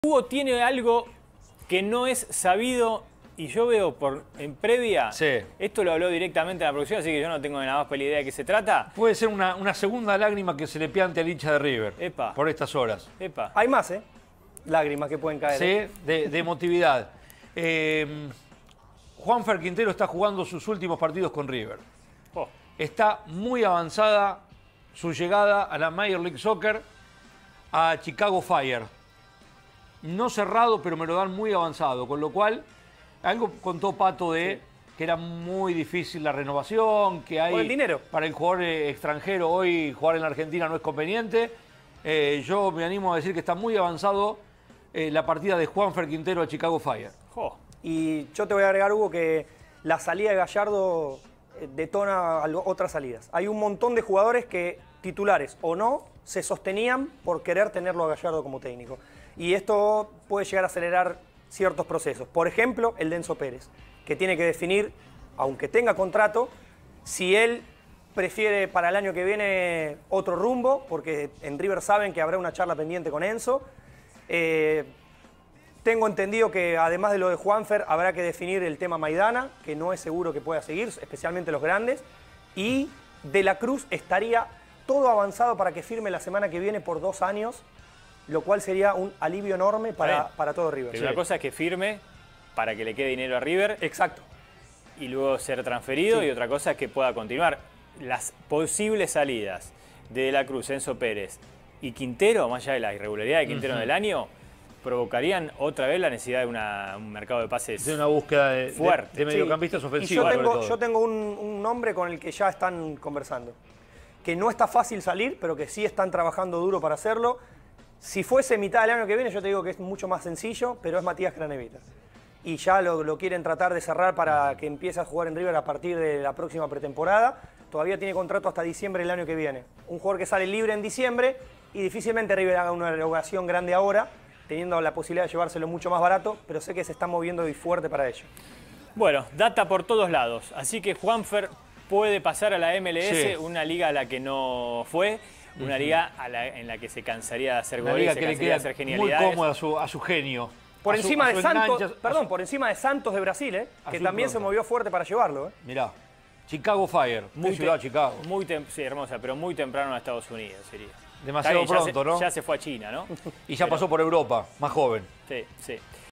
Hugo tiene algo que no es sabido y yo veo en previa, sí. Esto lo habló directamente a la producción, así que yo no tengo nada más pálida idea de qué se trata. Puede ser una segunda lágrima que se le piante al hincha de River. Epa. Por estas horas. Epa. Hay más, lágrimas que pueden caer. Sí, de emotividad. Juanfer Quintero está jugando sus últimos partidos con River. Oh. Está muy avanzada su llegada a la Major League Soccer, a Chicago Fire. No cerrado, pero me lo dan muy avanzado, con lo cual, algo contó Pato de que era muy difícil la renovación, que hay por el dinero. Para el jugador extranjero hoy jugar en la Argentina no es conveniente. Yo me animo a decir que está muy avanzado la partida de Juanfer Quintero a Chicago Fire. Oh. Y yo te voy a agregar, Hugo, que la salida de Gallardo detona otras salidas. Hay un montón de jugadores que, titulares o no, se sostenían por querer tenerlo a Gallardo como técnico. Y esto puede llegar a acelerar ciertos procesos. Por ejemplo, el de Enzo Pérez, que tiene que definir, aunque tenga contrato, si él prefiere para el año que viene otro rumbo, porque en River saben que habrá una charla pendiente con Enzo. Tengo entendido que además de lo de Juanfer habrá que definir el tema Maidana, que no es seguro que pueda seguir, especialmente los grandes. Y De la Cruz estaría todo avanzado para que firme la semana que viene por 2 años, lo cual sería un alivio enorme para todo River. Pero una cosa es que firme para que le quede dinero a River. Exacto. Y luego ser transferido, Sí. y otra cosa es que pueda continuar. Las posibles salidas de la Cruz, Enzo Pérez y Quintero, más allá de la irregularidad de Quintero en el año, provocarían otra vez la necesidad de un mercado de pases De una búsqueda fuerte. de mediocampistas Sí. ofensivos. Y sobre todo. yo tengo un nombre con el que ya están conversando, que no está fácil salir, pero que sí están trabajando duro para hacerlo. Si fuese mitad del año que viene, yo te digo que es mucho más sencillo, pero es Matías Cranevita. Y ya lo quieren tratar de cerrar para que empiece a jugar en River a partir de la próxima pretemporada. Todavía tiene contrato hasta diciembre del año que viene. Un jugador que sale libre en diciembre y difícilmente River haga una erogación grande ahora, teniendo la posibilidad de llevárselo mucho más barato, pero sé que se está moviendo y fuerte para ello. Bueno, data por todos lados. Así que Juanfer puede pasar a la MLS, Sí. una liga a la que no fue, una liga en la que se cansaría de hacer Una goles, liga se que le cansaría de queda hacer muy genialidades. cómoda a su genio. Por encima de Santos, Santos, por encima de Santos de Brasil, que su también se impronta. movió fuerte para llevarlo. Mirá, Chicago Fire, muy ciudad Chicago. Sí, hermosa, pero muy temprano a Estados Unidos sería. Demasiado Está bien, pronto, ¿no? Ya se fue a China, ¿no? Y ya pasó por Europa, más joven. Sí, sí.